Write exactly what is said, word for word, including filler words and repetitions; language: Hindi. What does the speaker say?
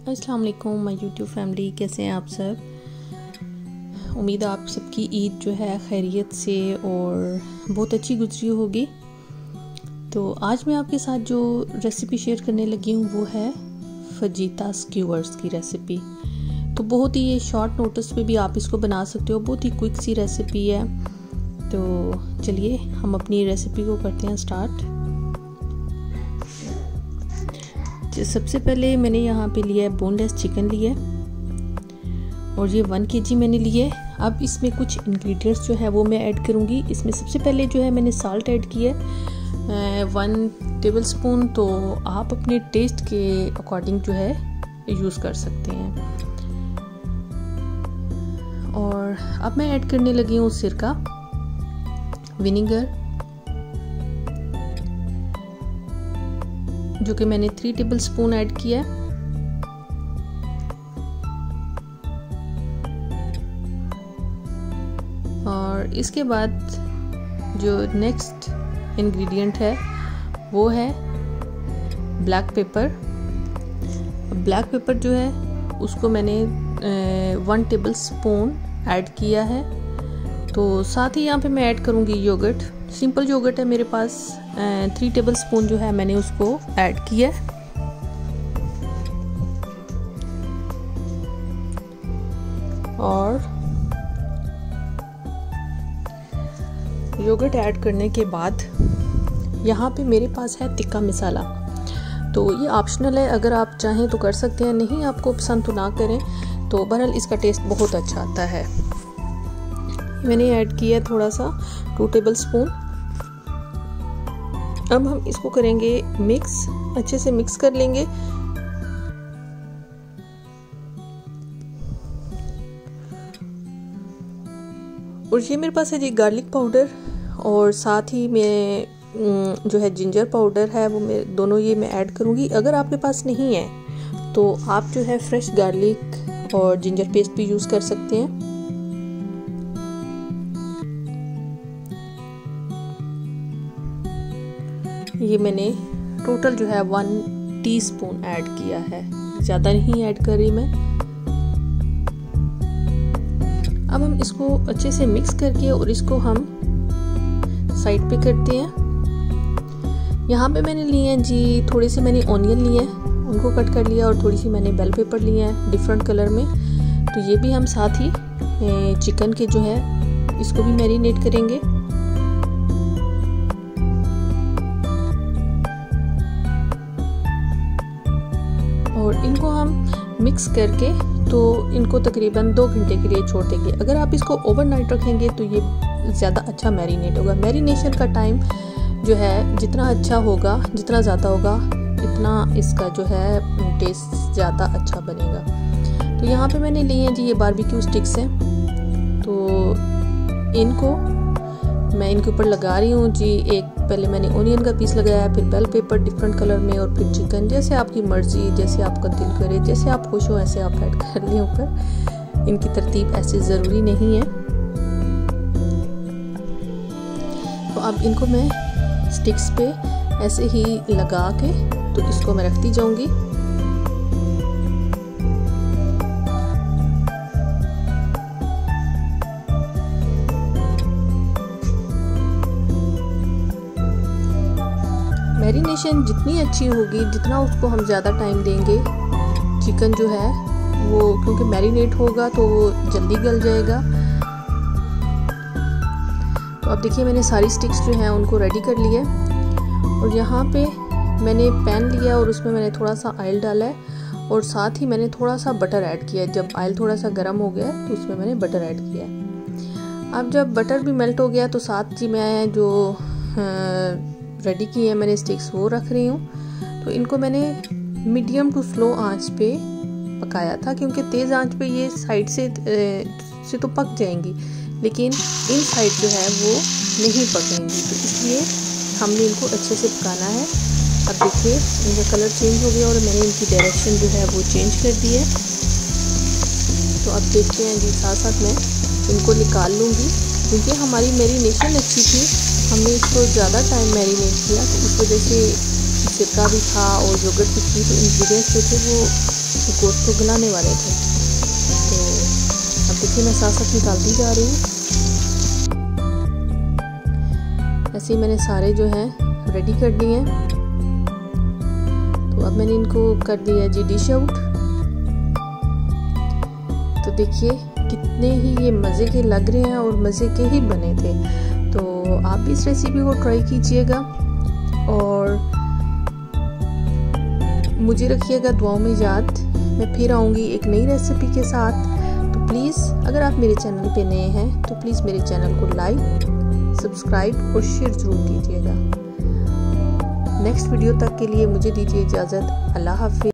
अस्सलाम वालेकुम माय यूट्यूब फैमिली, कैसे हैं आप सब। उम्मीद है आप सबकी ईद जो है खैरियत से और बहुत अच्छी गुजरी होगी। तो आज मैं आपके साथ जो रेसिपी शेयर करने लगी हूँ वो है फजीता स्क्यूअर्स की रेसिपी। तो बहुत ही ये शॉर्ट नोटिस पे भी आप इसको बना सकते हो, बहुत ही क्विक सी रेसिपी है। तो चलिए हम अपनी रेसिपी को करते हैं स्टार्ट। सबसे पहले मैंने यहाँ पे लिया है बोनलेस चिकन लिया है और ये वन केजी मैंने लिए। अब इसमें कुछ इंग्रेडिएंट्स जो है वो मैं ऐड करूँगी। इसमें सबसे पहले जो है मैंने साल्ट ऐड किया है वन टेबल स्पून। तो आप अपने टेस्ट के अकॉर्डिंग जो है यूज़ कर सकते हैं। और अब मैं ऐड करने लगी हूँ सिरका, विनेगर जो कि मैंने थ्री टेबल स्पून ऐड किया है। और इसके बाद जो नेक्स्ट इंग्रेडिएंट है वो है ब्लैक पेपर। ब्लैक पेपर जो है उसको मैंने वन टेबल स्पून ऐड किया है। तो साथ ही यहाँ पे मैं ऐड करूँगी योगर्ट। सिंपल योगर्ट है मेरे पास, थ्री टेबल स्पून जो है मैंने उसको ऐड किया है। और योगर्ट ऐड करने के बाद यहाँ पे मेरे पास है तिक्का मसाला। तो ये ऑप्शनल है, अगर आप चाहें तो कर सकते हैं, नहीं आपको पसंद तो ना करें। तो बहरहाल इसका टेस्ट बहुत अच्छा आता है। मैंने ऐड किया थोड़ा सा टू टेबल स्पून। अब हम इसको करेंगे मिक्स, अच्छे से मिक्स कर लेंगे। और ये मेरे पास है जी गार्लिक पाउडर और साथ ही मैं जो है जिंजर पाउडर है वो मैं दोनों ये मैं ऐड करूँगी। अगर आपके पास नहीं है तो आप जो है फ्रेश गार्लिक और जिंजर पेस्ट भी यूज़ कर सकते हैं। ये मैंने टोटल जो है वन टीस्पून ऐड किया है, ज़्यादा नहीं ऐड कर रही मैं। अब हम इसको अच्छे से मिक्स करके और इसको हम साइड पे करते हैं। यहाँ पे मैंने लिए हैं जी थोड़े से मैंने ऑनियन लिए हैं, उनको कट कर लिया और थोड़ी सी मैंने बेल पेपर लिए हैं डिफरेंट कलर में। तो ये भी हम साथ ही चिकन के जो है इसको भी मैरिनेट करेंगे। और इनको हम मिक्स करके तो इनको तकरीबन दो घंटे के लिए छोड़ देंगे। अगर आप इसको ओवरनाइट रखेंगे तो ये ज़्यादा अच्छा मैरिनेट होगा। मैरिनेशन का टाइम जो है जितना अच्छा होगा, जितना ज़्यादा होगा, इतना इसका जो है टेस्ट ज़्यादा अच्छा बनेगा। तो यहाँ पे मैंने लिए हैं जी ये बारबेक्यू स्टिक्स हैं। तो इनको मैं इनके ऊपर लगा रही हूँ जी। एक पहले मैंने ओनियन का पीस लगाया, फिर बेल पेपर डिफरेंट कलर में और फिर चिकन। जैसे आपकी मर्जी, जैसे आपका दिल करे, जैसे आप खुश हो ऐसे आप ऐड कर लें ऊपर। इनकी तरतीब ऐसे ज़रूरी नहीं है। तो अब इनको मैं स्टिक्स पे ऐसे ही लगा के तो इसको मैं रखती जाऊंगी। मैरिनेशन जितनी अच्छी होगी, जितना उसको हम ज़्यादा टाइम देंगे, चिकन जो है वो क्योंकि मैरिनेट होगा तो वो जल्दी गल जाएगा। तो अब देखिए मैंने सारी स्टिक्स जो हैं उनको रेडी कर लिया। और यहाँ पे मैंने पैन लिया और उसमें मैंने थोड़ा सा ऑयल डाला है और साथ ही मैंने थोड़ा सा बटर ऐड किया। जब ऑयल थोड़ा सा गर्म हो गया तो उसमें मैंने बटर ऐड किया। अब जब बटर भी मेल्ट हो गया तो साथ ही मैं जो रेडी किए हैं मैंने स्टिक्स वो रख रही हूँ। तो इनको मैंने मीडियम टू स्लो आंच पे पकाया था, क्योंकि तेज़ आंच पे ये साइड से से तो पक जाएंगी लेकिन इन साइड जो है वो नहीं पकेंगी। तो इसलिए हमने इनको अच्छे से पकाना है। अब देखिए इनका कलर चेंज हो गया और मैंने इनकी डायरेक्शन जो है वो चेंज कर दी है। तो अब देखते हैं जी, साथ साथ मैं इनको निकाल लूँगी क्योंकि हमारी मैरिनेशन अच्छी थी। हमने इसको ज़्यादा टाइम मैरिनेट किया तो इस वजह से सिरका भी था और योगर्ट भी थी, तो इंग्रेडिएंट्स जो थे वो गोश्त को गलाने वाले थे। तो अब देखिए मैं साथ साथ निकालती जा रही हूँ। ऐसे ही मैंने सारे जो हैं रेडी कर दिए हैं। तो अब मैंने इनको कर दिया जी डिश आउट। तो देखिए कितने ही ये मज़े के लग रहे हैं और मज़े के ही बने थे। तो आप भी इस रेसिपी को ट्राई कीजिएगा और मुझे रखिएगा दुआओं में याद। मैं फिर आऊँगी एक नई रेसिपी के साथ। तो प्लीज़ अगर आप मेरे चैनल पे नए हैं तो प्लीज़ मेरे चैनल को लाइक, सब्सक्राइब और शेयर ज़रूर कीजिएगा। नेक्स्ट वीडियो तक के लिए मुझे दीजिए इजाज़त। अल्लाह हाफ़िज़।